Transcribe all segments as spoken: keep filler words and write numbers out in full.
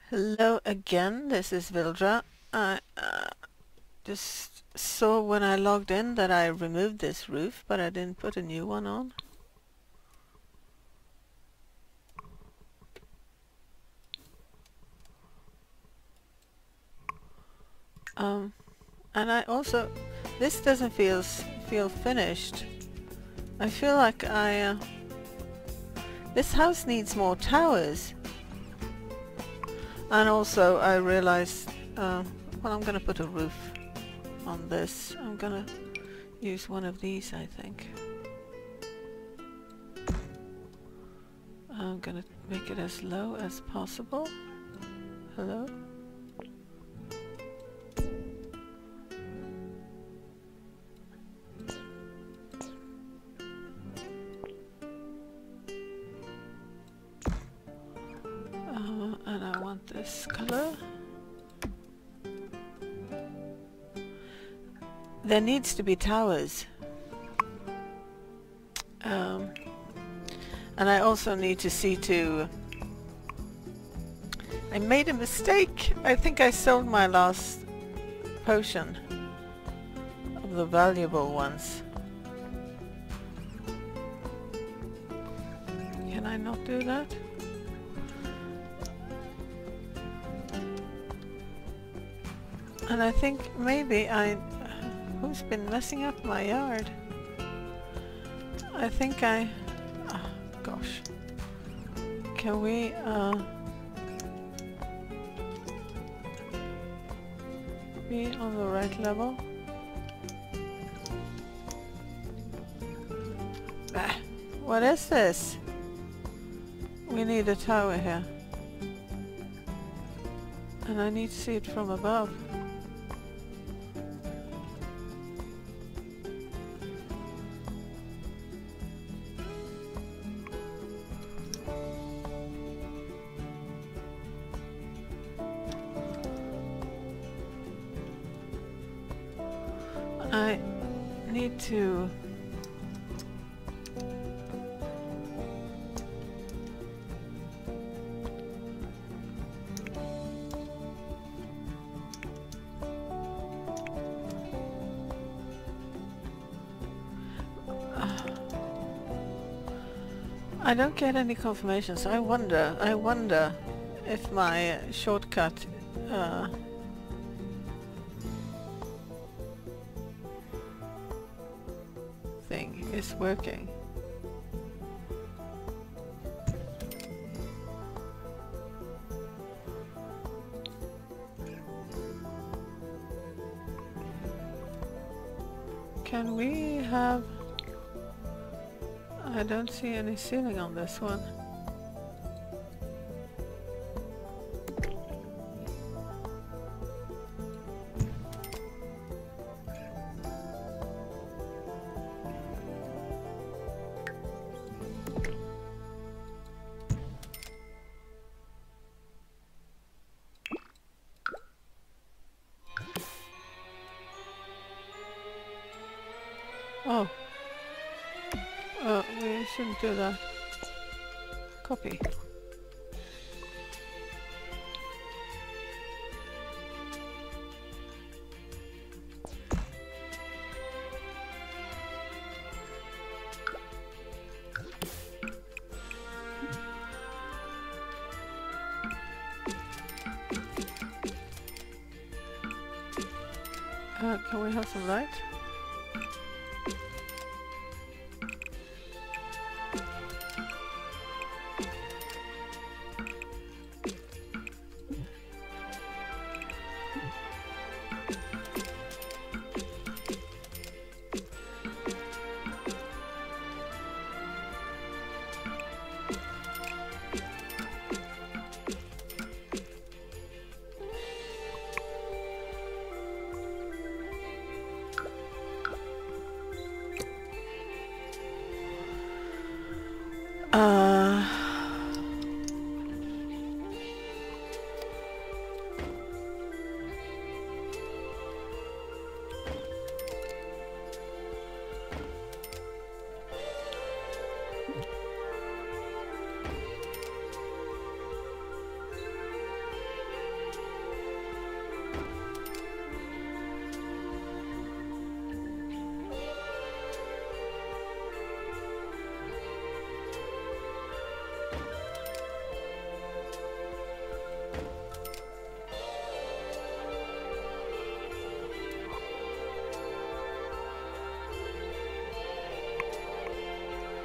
Hello again, this is Vildra. I uh, just saw when I logged in that I removed this roof, but I didn't put a new one on. Um, and I also, this doesn't feel feel finished. I feel like I, uh, this house needs more towers. And also I realized, uh, well, I'm gonna put a roof on this. I'm gonna use one of these, I think. I'm gonna make it as low as possible. Hello? Uh, and I want this color. There needs to be towers. Um, and I also need to see to... I made a mistake! I think I sold my last potion of the valuable ones. Can I not do that? And I think maybe I... Who's been messing up my yard? I think I... Oh, gosh. Can we... Uh, be on the right level? Ah, what is this? We need a tower here. And I need to see it from above. I need to... I don't get any confirmations. I wonder, I wonder if my uh, shortcut uh, thing is working. Can we have... I don't see any ceiling on this one. Oh. Uh, we shouldn't do that. Copy. Uh, can we have some light? Uh,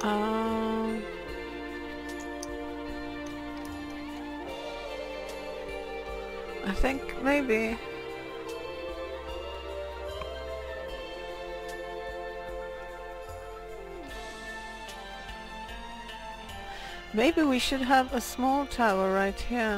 Um, I think maybe maybe we should have a small tower right here.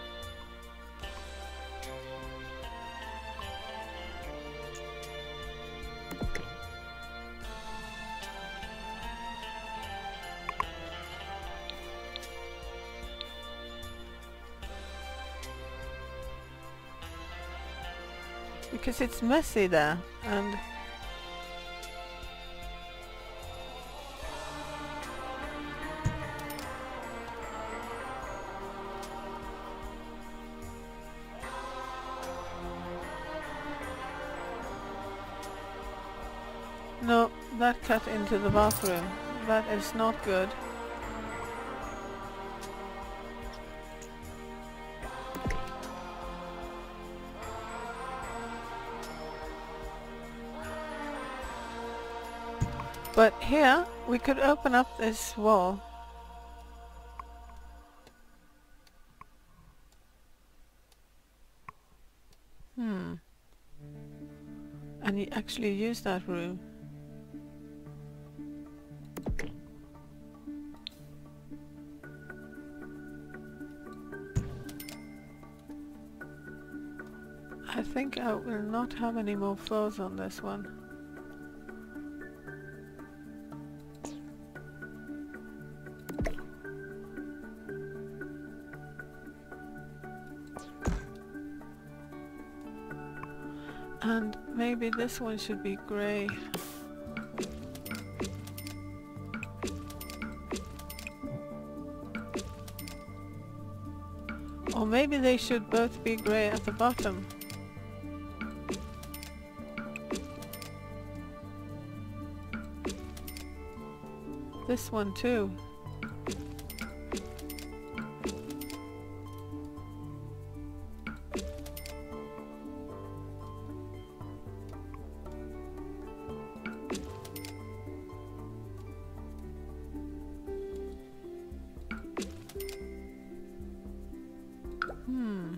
Because it's messy there, and no, that cut into the bathroom. That is not good. But here, we could open up this wall. Hmm. And you actually use that room. I think I will not have any more floors on this one. And maybe this one should be grey. Or maybe they should both be grey at the bottom. This one too. Hmm.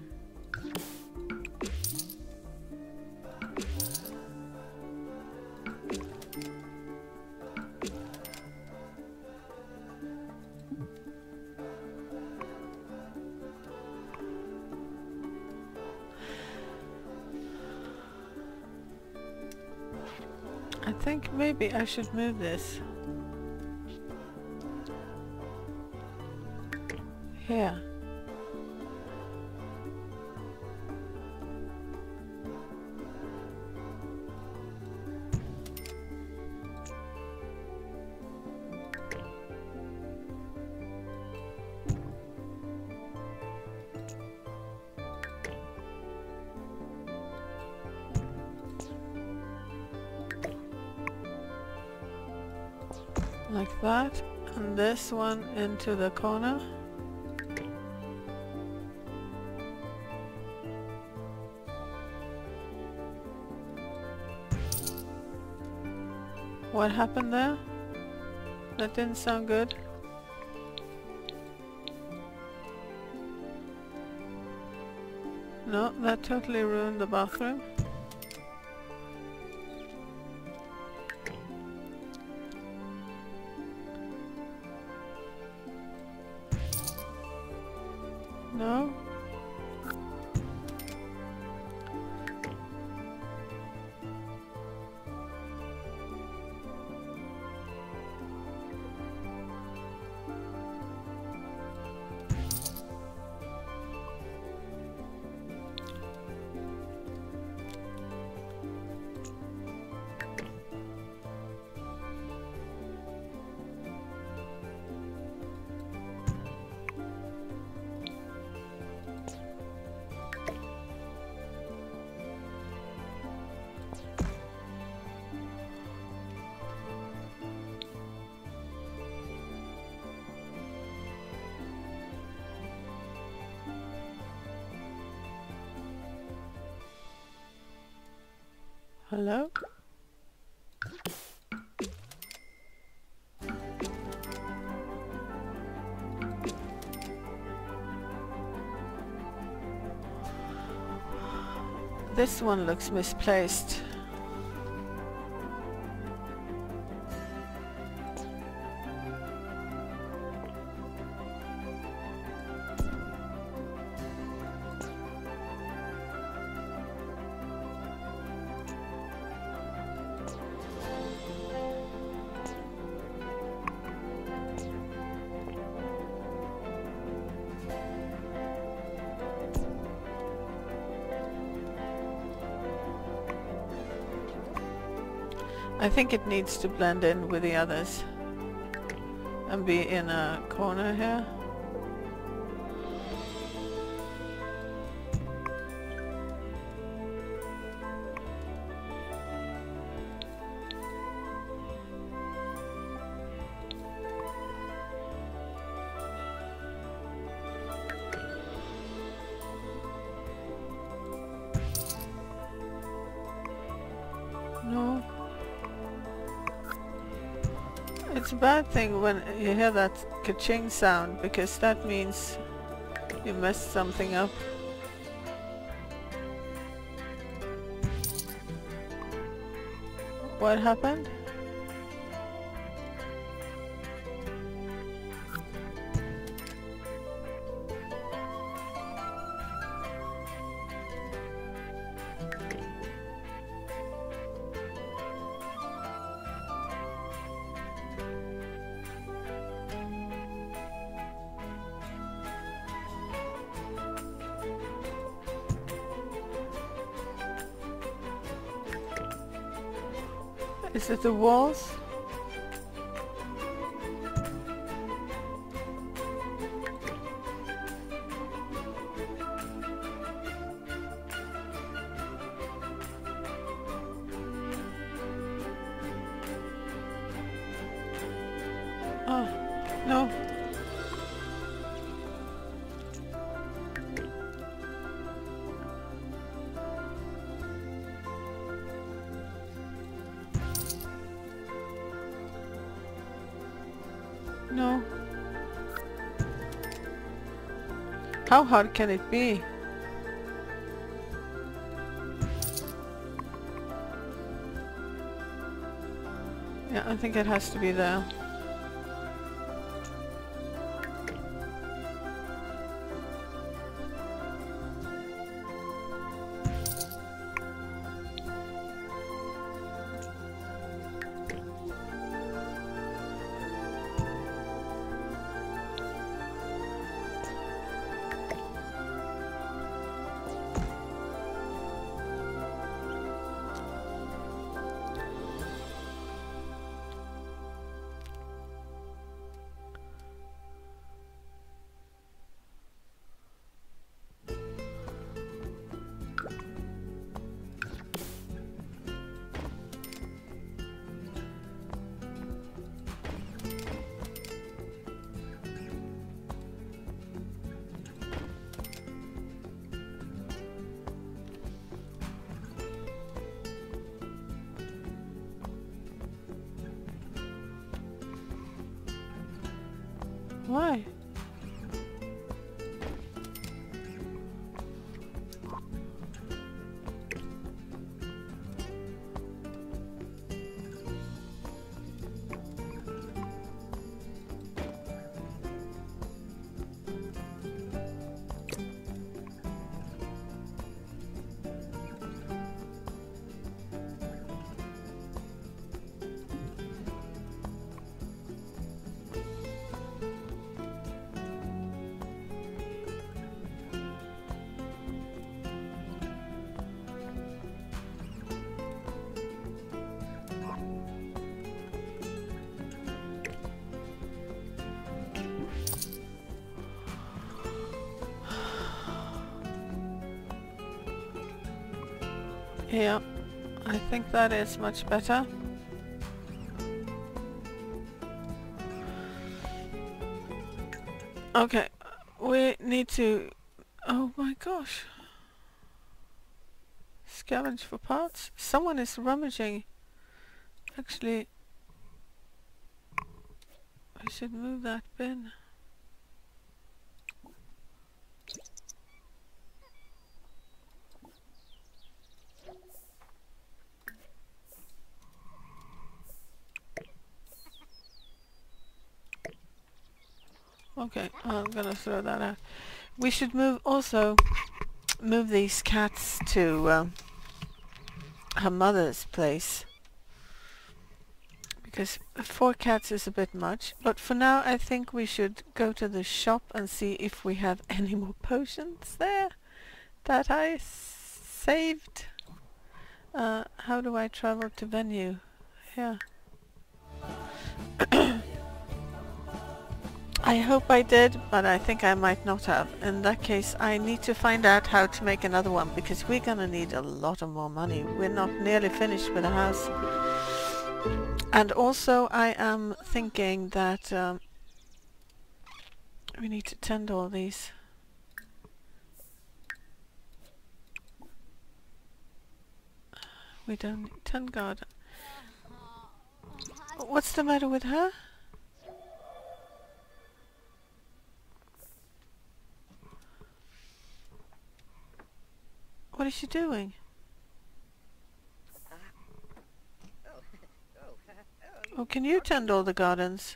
I think maybe I should move this here. Like that, and this one into the corner. What happened there? That didn't sound good. No, that totally ruined the bathroom. No? Hello? this one looks misplaced. I think it needs to blend in with the others and be in a corner here. No. It's a bad thing when you hear that ka-ching sound, because that means you messed something up. What happened? Is it the walls? Oh, no. No. How hard can it be? Yeah, I think it has to be there. Why? Yeah, I think that is much better. Okay, we need to... Oh my gosh. Scavenge for parts? Someone is rummaging. Actually, I should move that bin. Okay, I'm gonna throw that out. We should move also move these cats to um, her mother's place, because four cats is a bit much. But for now I think we should go to the shop and see if we have any more potions there that I s saved. Uh, how do I travel to venue? Yeah. I hope I did, but I think I might not have. In that case, I need to find out how to make another one, because we're gonna need a lot of more money. We're not nearly finished with the house. And also I am thinking that um, we need to tend all these. We don't need tend garden. What's the matter with her? What is she doing? Oh, can you tend all the gardens?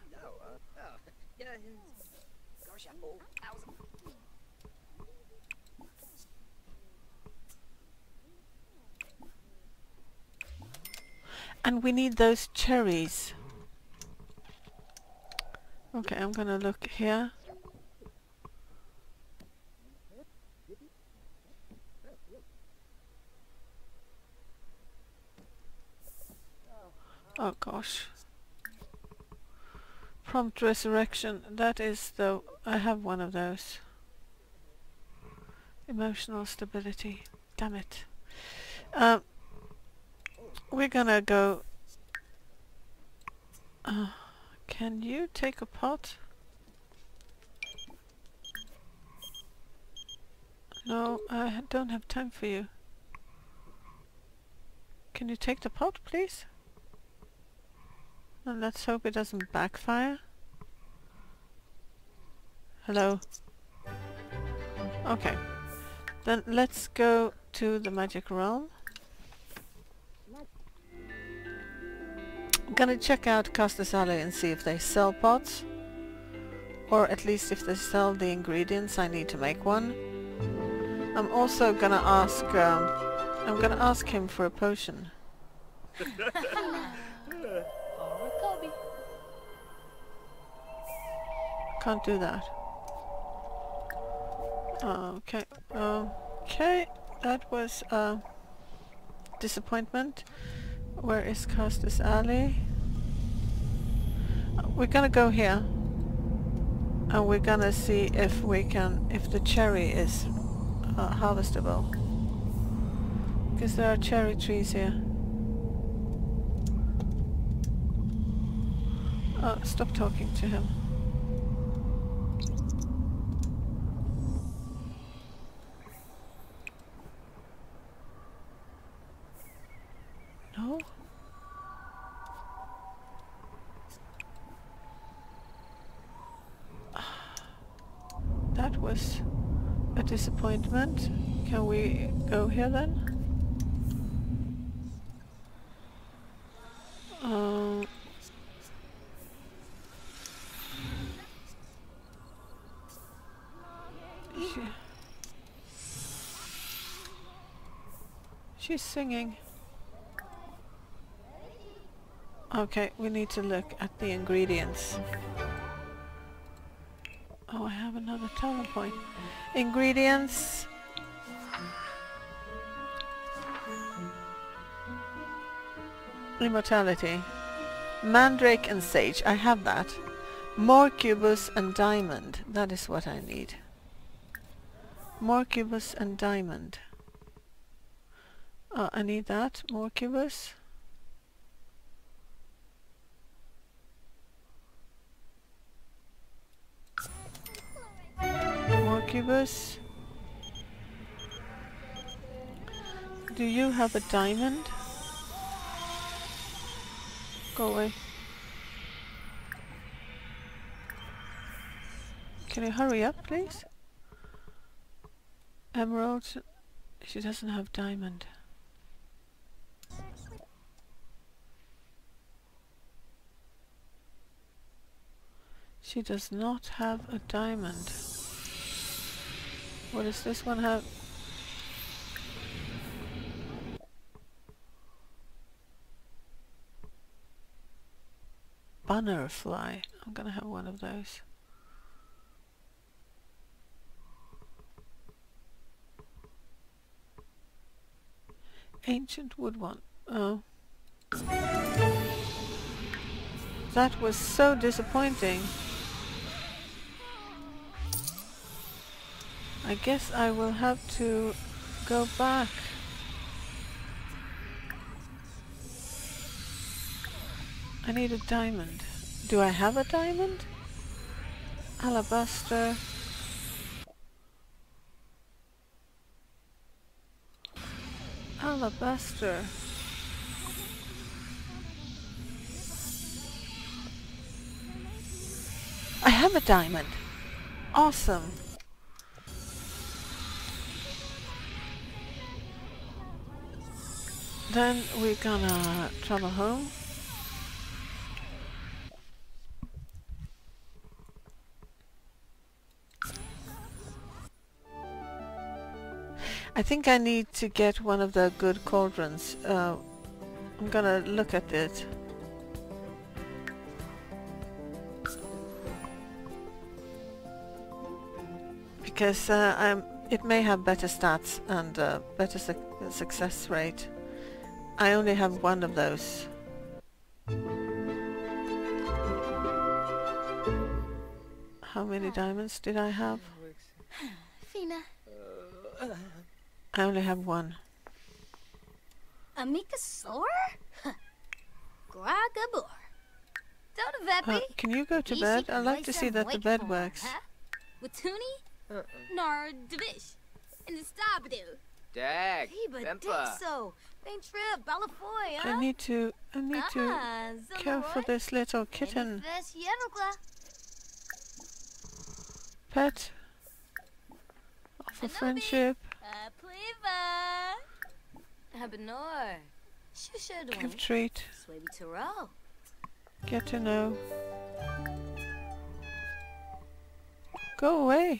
And we need those cherries. Okay, I'm gonna look here. Oh gosh. Prompt resurrection. That is the... I have one of those. Emotional stability. Damn it. Um, we're gonna go... Uh, can you take a pot? No, I don't have time for you. Can you take the pot, please? And let's hope it doesn't backfire. Hello? Okay. Then let's go to the magic realm. I'm gonna check out Castus Alley and see if they sell pots. Or at least if they sell the ingredients I need to make one. I'm also gonna ask... Um, I'm gonna ask him for a potion. Can't do that. Okay. Okay. That was a disappointment. Where is Castus Alley? Uh, we're gonna go here. And we're gonna see if we can... if the cherry is uh, harvestable. Because there are cherry trees here. Oh, stop talking to him. No? That was a disappointment. Can we go here then? Um, she, she's singing. Okay, we need to look at the ingredients. Oh, I have another talent point. Ingredients. Immortality. Mandrake and sage. I have that. More cubus and diamond. That is what I need. More cubus and diamond. Oh, I need that. More cubus. More cubus. Do you have a diamond? Go away. Can you hurry up, please? Emerald. She doesn't have diamond. She does not have a diamond. What does this one have? Butterfly. I'm gonna have one of those. Ancient wood one. Oh. That was so disappointing. I guess I will have to go back. I need a diamond. Do I have a diamond? Alabaster. Alabaster. I have a diamond. Awesome. Then we're gonna travel home. I think I need to get one of the good cauldrons. Uh, I'm gonna look at it. Because uh, I'm, it may have better stats and uh, better su success rate. I only have one of those. How many diamonds did I have? Fina. I only have one. Amika Sor? Gragabor. Don't Uh, Veppy. can you go to bed? I'd like to see that the bed works. Watuni? Nar Divish. In the Stabadu. Dag. Hiba Bempa. Dixo. Bain Trip. Balafoy, I huh? need to, I need to care for this little kitten. Pet. Offer friendship. Habanor. Shushador. Give treat. Swaby Taro. Get to know. Go away.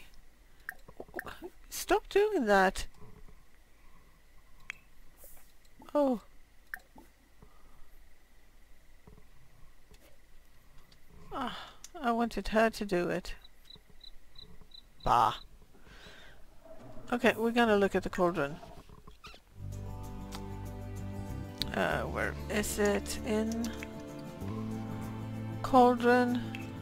Stop doing that. Oh. Ah, I wanted her to do it. Bah. Okay, we're gonna look at the cauldron. Uh, where is it? In cauldron.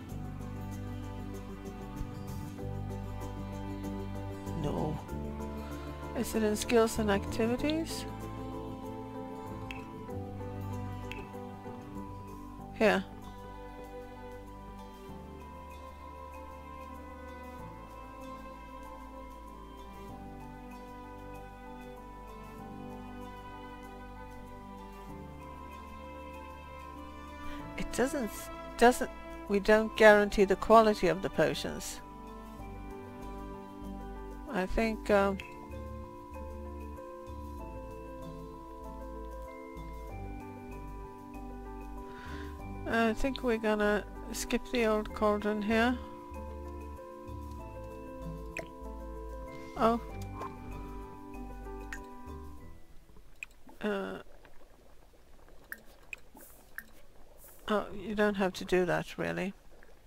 No. Is it in skills and activities? Here. It doesn't, doesn't, we don't guarantee the quality of the potions. I think, um, I think we're gonna skip the old cauldron here. Oh. Uh. Oh, you don't have to do that, really.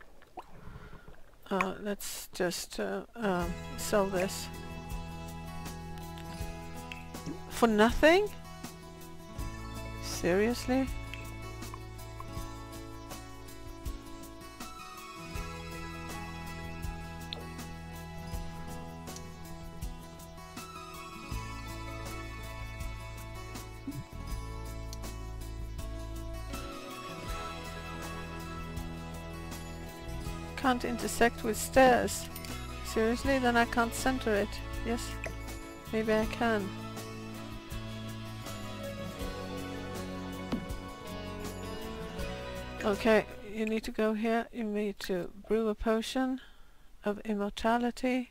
Uh, let's just uh, uh, sell this. For nothing? Seriously? Can't intersect with stairs. Seriously? Then I can't center it. Yes? Maybe I can. Okay, you need to go here. You need to brew a potion of immortality.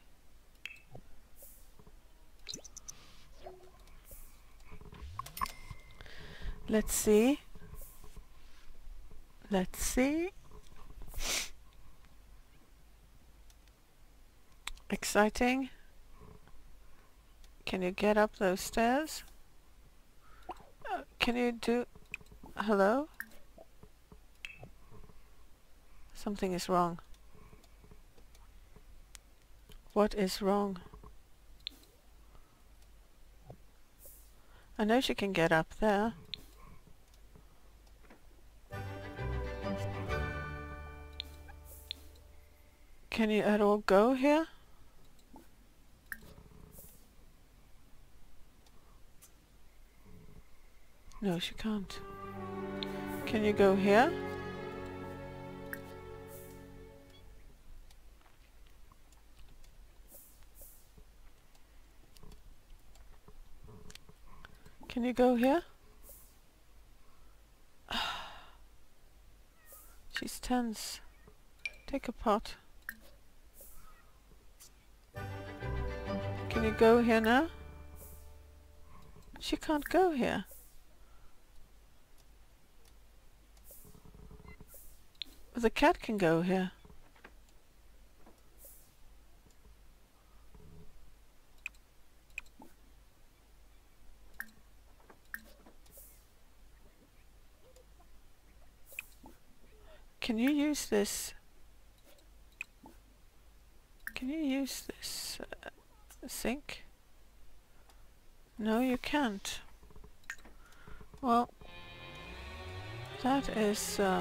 Let's see. Let's see. exciting. Can you get up those stairs? Uh, can you do... Hello? Something is wrong. What is wrong? I know she can get up there. Can you at all go here? No, she can't. Can you go here? Can you go here? She's tense. Take a pot. Can you go here now? She can't go here. The cat can go here. Can you use this? Can you use this uh, sink? No, you can't. Well, that is... Uh,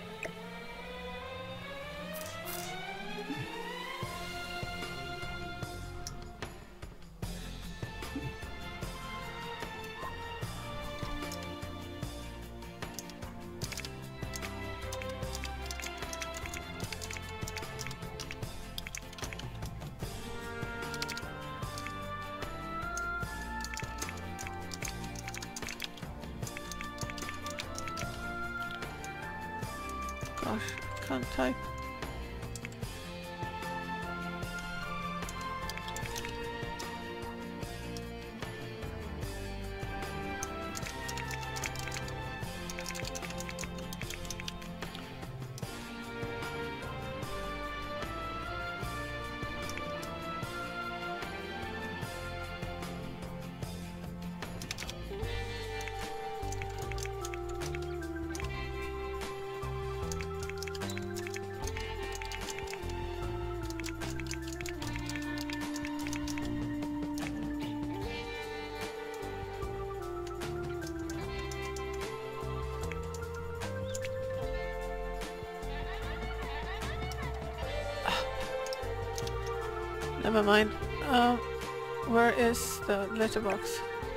gosh, can't type. Never mind. Uh, where is the letterbox?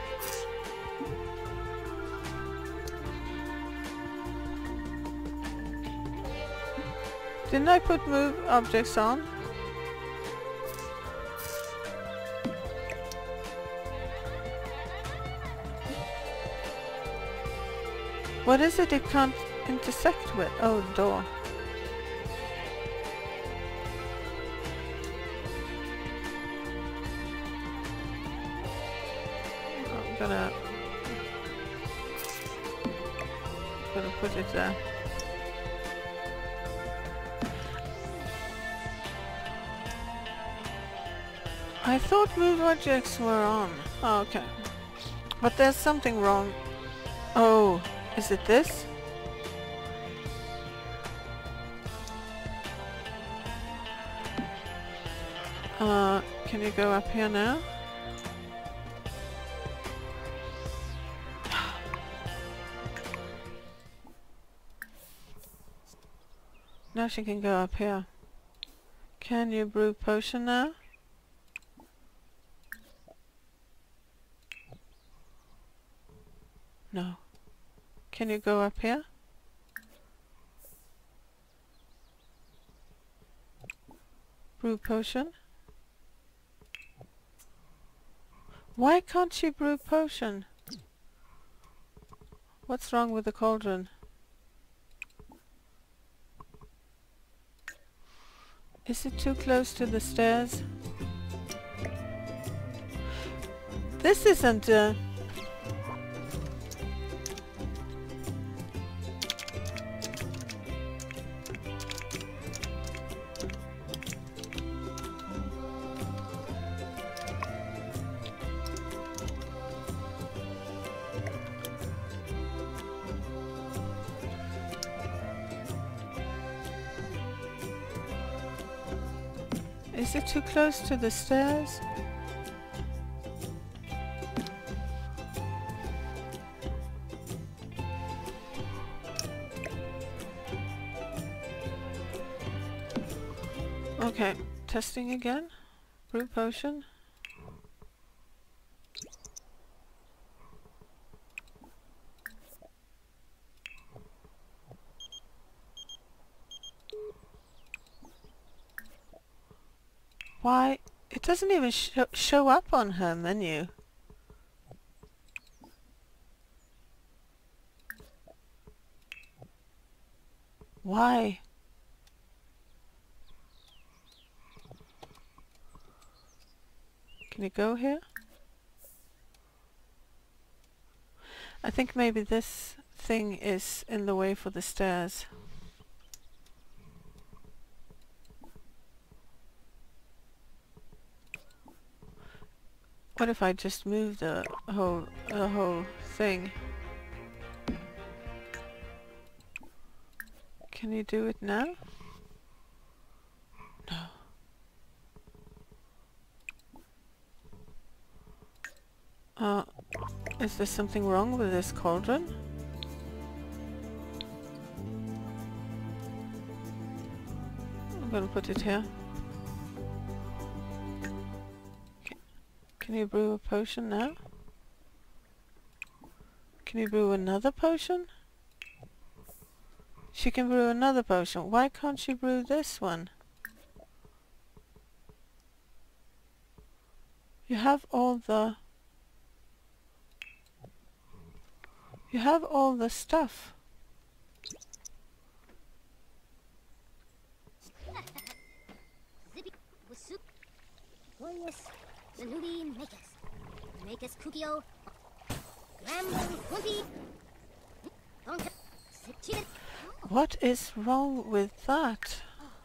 Didn't I put move objects on? What is it it can't intersect with? Oh, door. I'm gonna... gonna put it there. I thought move objects were on. Oh, okay. But there's something wrong. Oh, is it this? Uh, can you go up here now? Now she can go up here. Can you brew potion now? No. Can you go up here? Brew potion? Why can't she brew potion? What's wrong with the cauldron? Is it too close to the stairs? This isn't uh, Is it too close to the stairs? Okay, testing again. Brew potion. Why? It doesn't even sh show up on her menu. Why? Can you go here? I think maybe this thing is in the way for the stairs. What if I just move the whole the whole thing? Can you do it now? No. Uh, is there something wrong with this cauldron? I'm gonna put it here. Can you brew a potion now? Can you brew another potion? She can brew another potion. Why can't she brew this one? You have all the... You have all the stuff. What is wrong with that?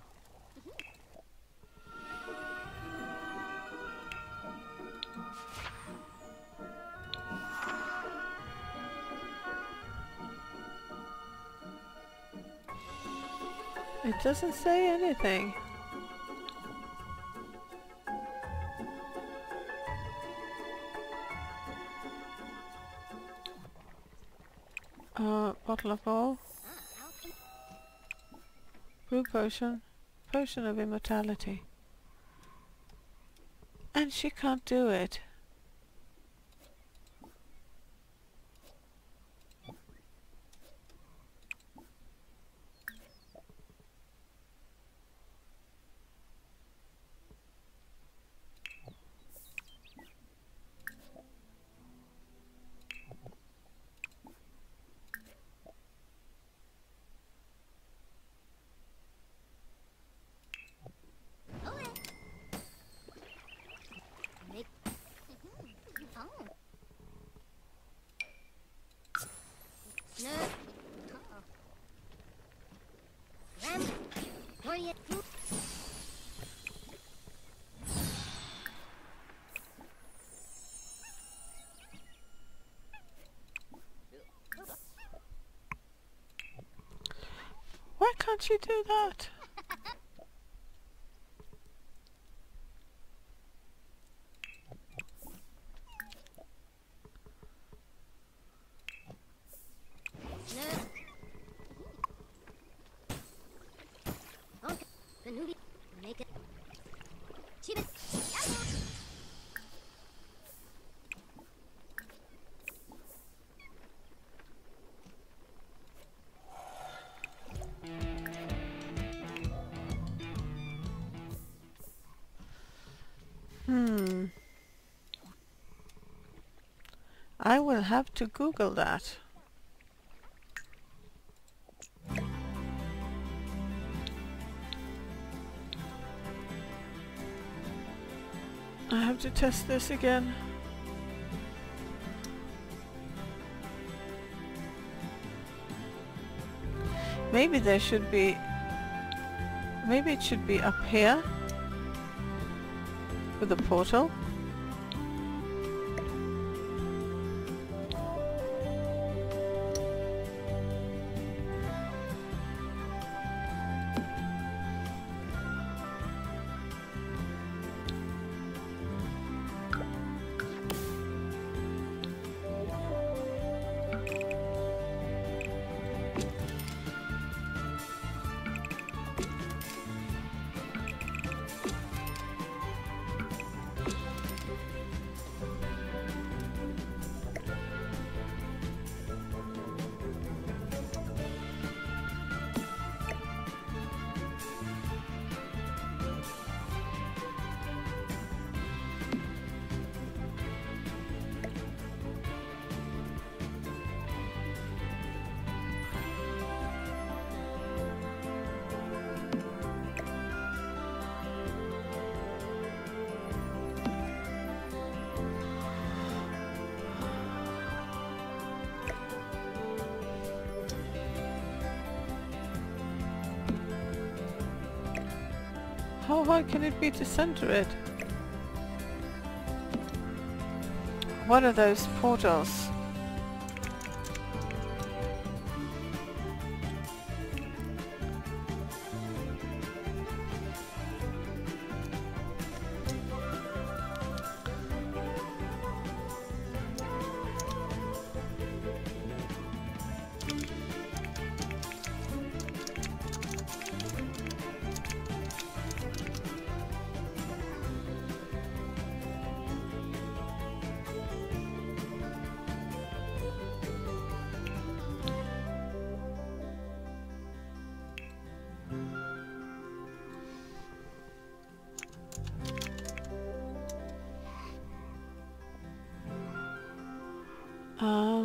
It doesn't say anything. Uh, bottle of oil. Brew potion. Potion of immortality. And she can't do it. Why can't you do that? Hmm. I will have to Google that. I have to test this again. Maybe there should be... Maybe it should be up here with the portal. how hard can it be to center it? What are those portals? Uh,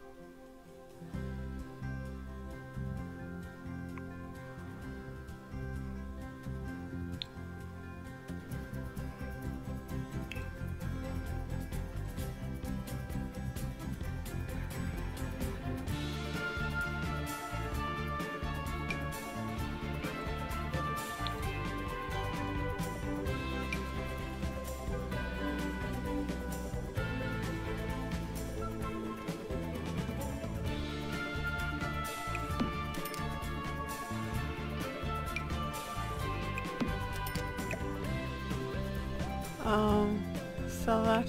um, sell that.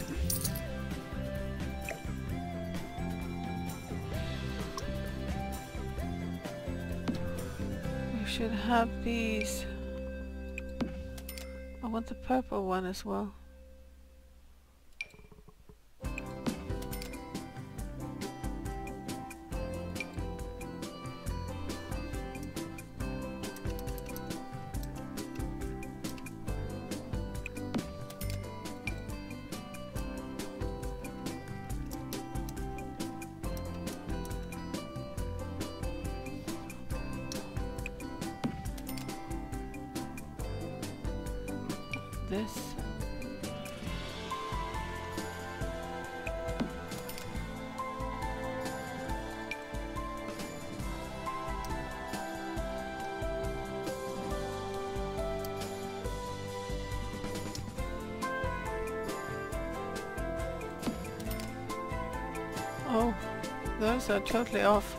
We should have these. I want the purple one as well. This. Oh, those are totally off.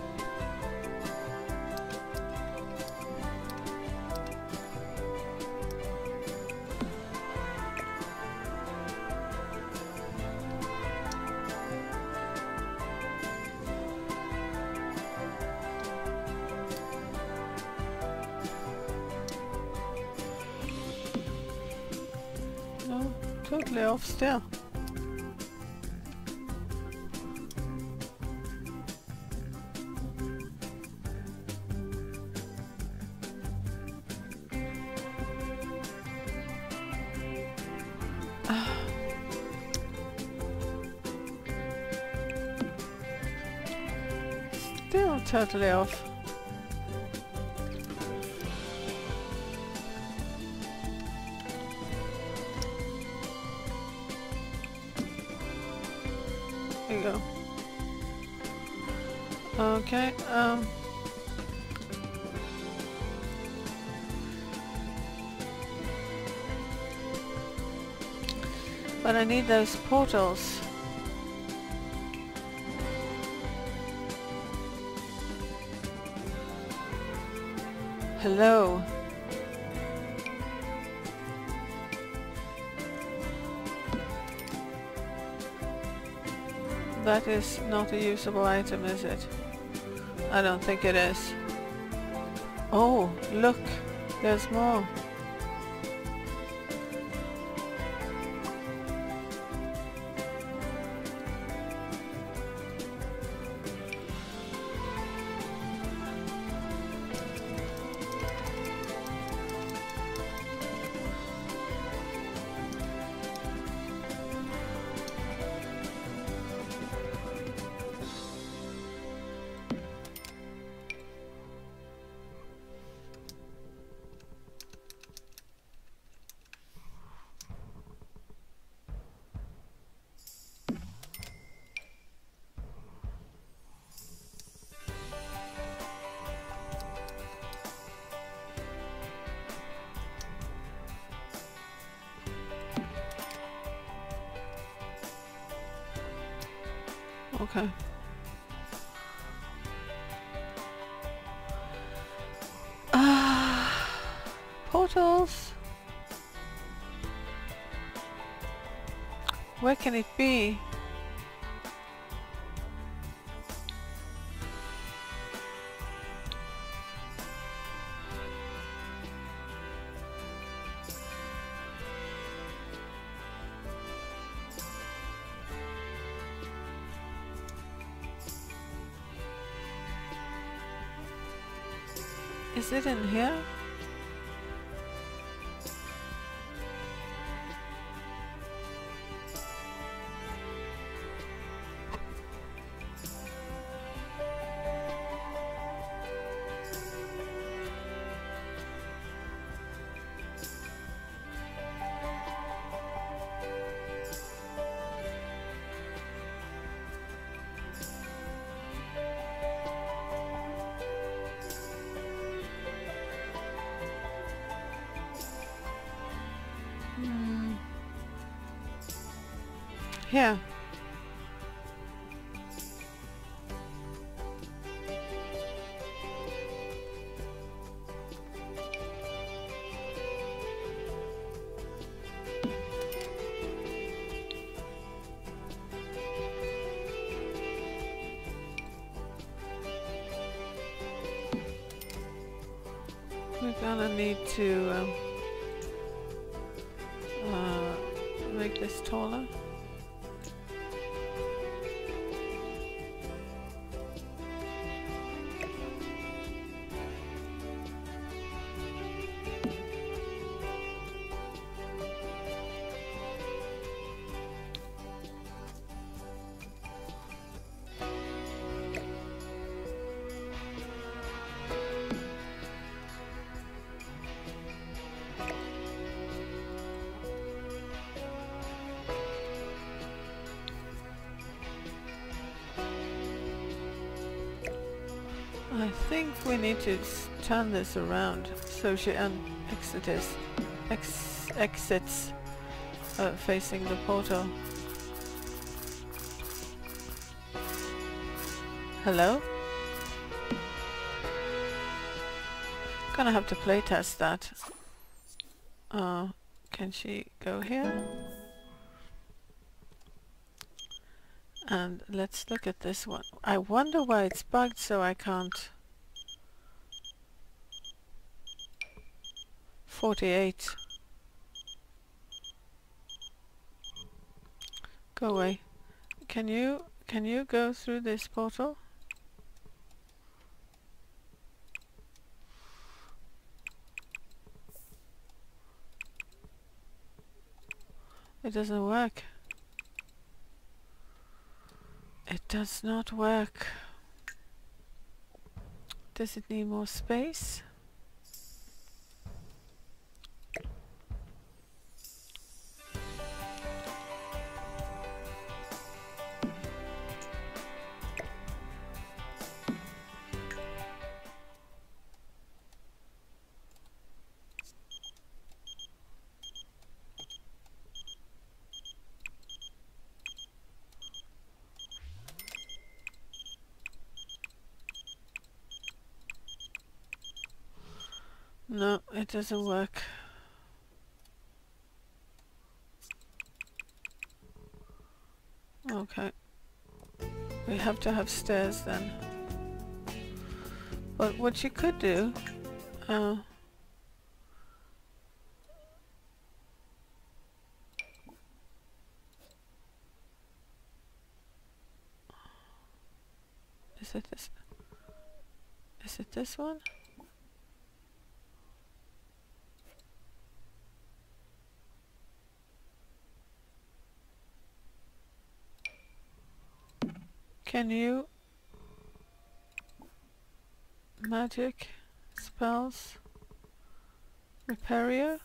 No, totally off still. Still totally off. There you go. Okay, um... but I need those portals. Hello. That is not a usable item, is it? I don't think it is. Oh, look, there's more. Okay. Ah, portals. Where can it be? Is it in here? Hmm. Here. We're gonna need to um, uh, make this taller. I think we need to s- turn this around so she un exits, ex exits uh, facing the portal. Hello? Gonna have to playtest that. Uh, can she go here? And let's look at this one. I wonder why it's bugged so I can't... forty-eight. Go away. Can you, can you go through this portal? It doesn't work. It does not work. Does it need more space? No, it doesn't work. Okay. We have to have stairs then. But what you could do... Uh, is it this? Is it this one? Can you... magic spells repair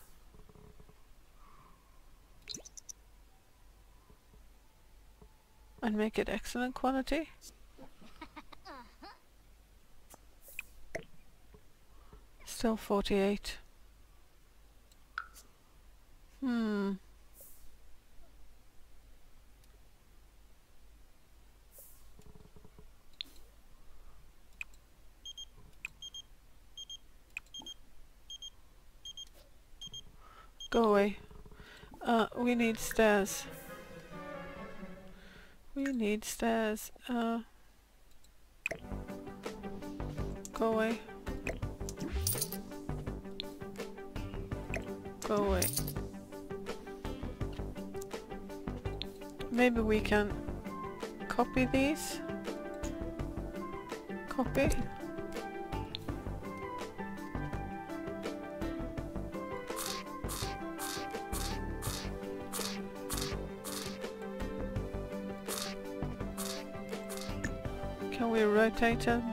and make it excellent quality? Still forty-eight. Hmm. Go away. Uh, we need stairs. We need stairs. Uh, go away. Go away. Maybe we can copy these. Copy. Can we rotate them?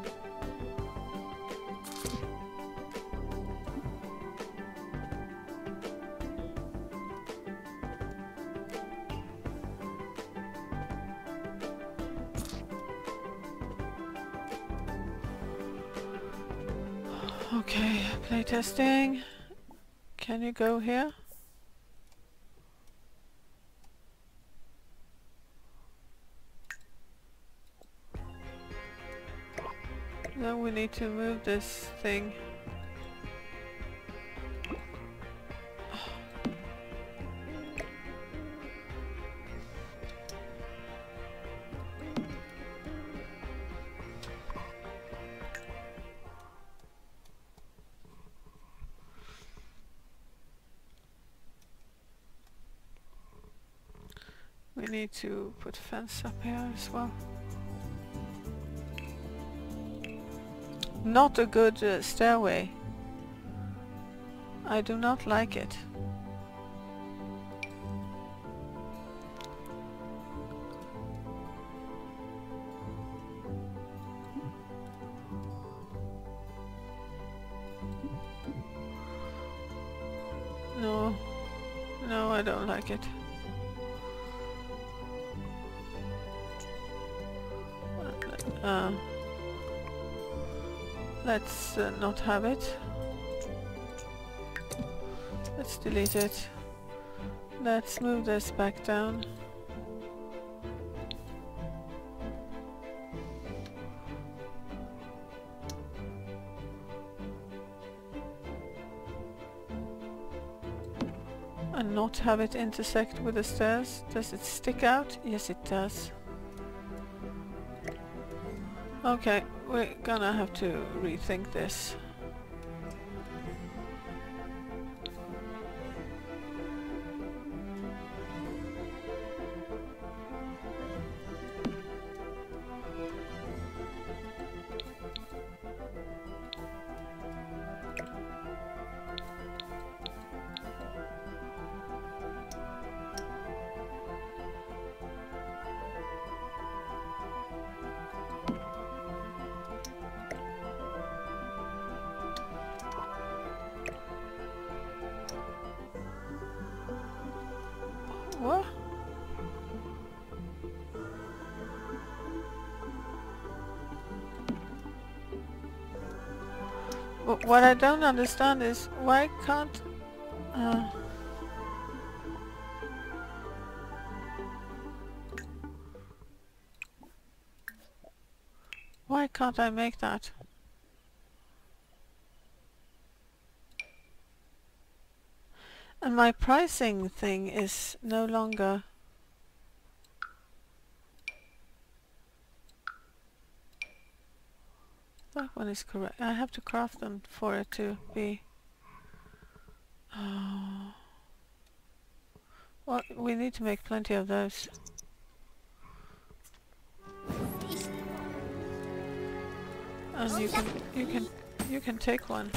Okay, playtesting. Can you go here? Then we need to move this thing. We need to put a fence up here as well. Not a good uh, stairway. I do not like it. No, no, I don't like it. Uh, let's uh, not have it. Let's delete it. Let's move this back down. And not have it intersect with the stairs. Does it stick out? Yes, it does. Okay, we're gonna have to rethink this. What? Wh- What I don't understand is why can't... Uh, why can't I make that? And my pricing thing is no longer... That one is correct. I have to craft them for it to be... Oh. Well, we need to make plenty of those. And you can, you can, you can take one.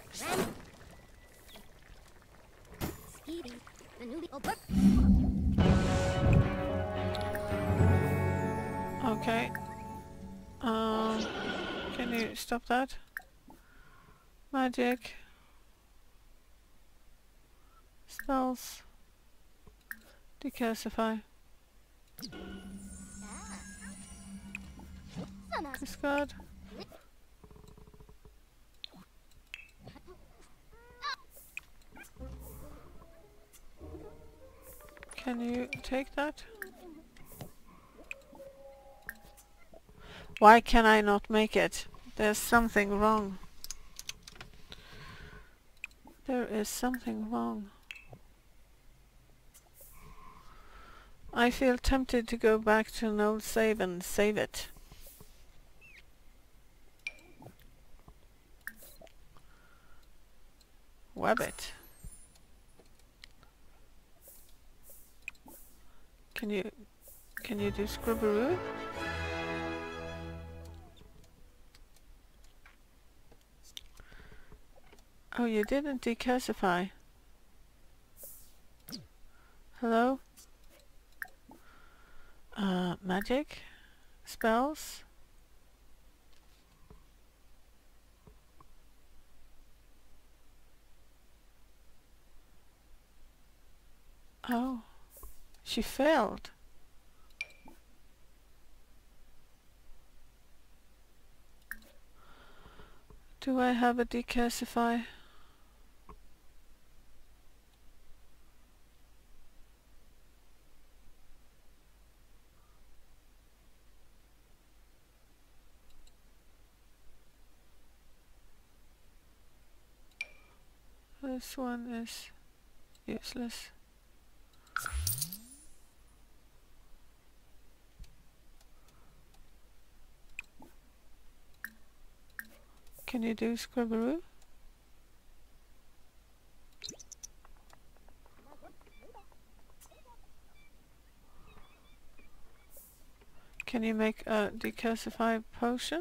Okay. Um, can you stop that? Magic. Spells. Decalcify. Discard. Can you take that? Why can I not make it? There's something wrong. There is something wrong. I feel tempted to go back to an old save and save it. Wabbit. Can you can you do scribberoo? Oh, you didn't decalcify. Hello? Uh, magic? Spells? Oh, she failed. Do I have a decalcify? This one is useless. Can you do scribberoo? Can you make a decalcify potion?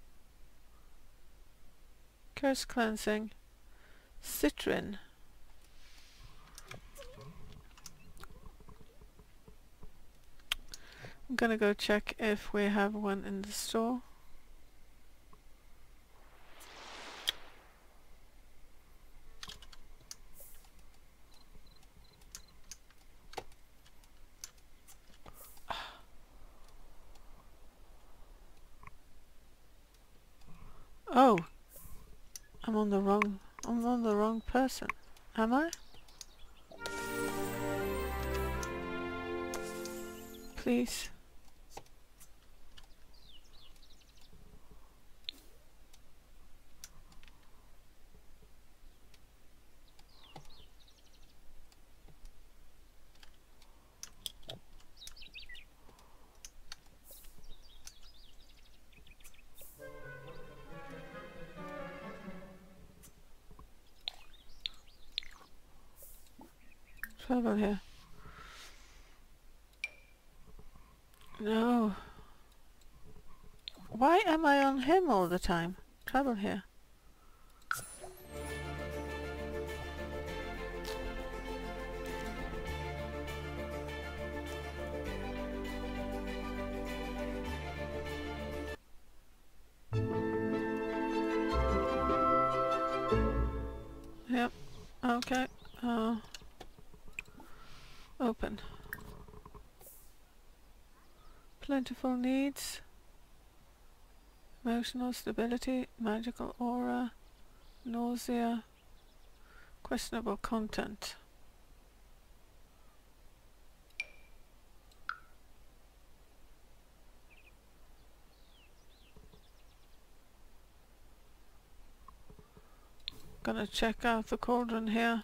Curse cleansing. Citrin. I'm gonna go check if we have one in the store. Oh, I'm on the wrong. I'm on the wrong person. Am I? Please. Travel here. No. Why am I on him all the time? Travel here. Yep. Okay. Uh, open. Plentiful needs. Emotional stability. Magical aura. Nausea. Questionable content. Gonna check out the cauldron here.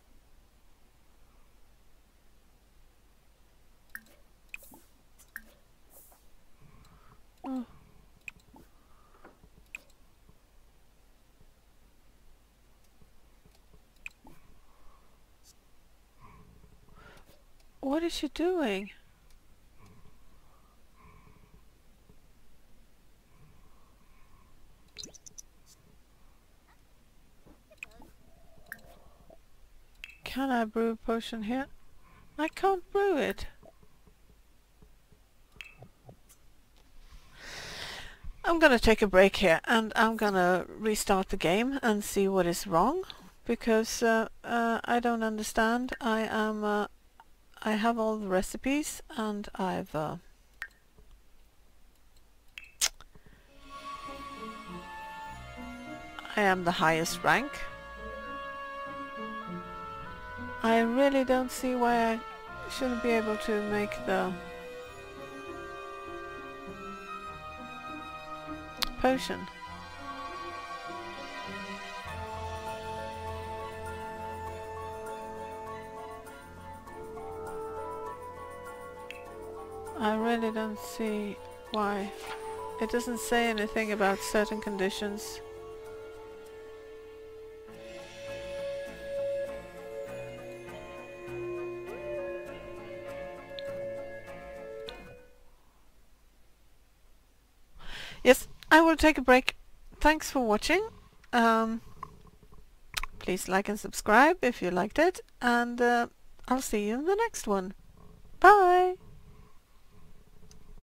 Oh. What is she doing? Can I brew a potion here? I can't brew it. I'm gonna take a break here and I'm gonna restart the game and see what is wrong, because uh, uh, I don't understand. I am uh, I have all the recipes and I've uh, I am the highest rank. I really don't see why I shouldn't be able to make the potion. I really don't see why. It doesn't say anything about certain conditions. Yes, I will take a break. Thanks for watching. Um, please like and subscribe if you liked it, and uh, I'll see you in the next one. Bye!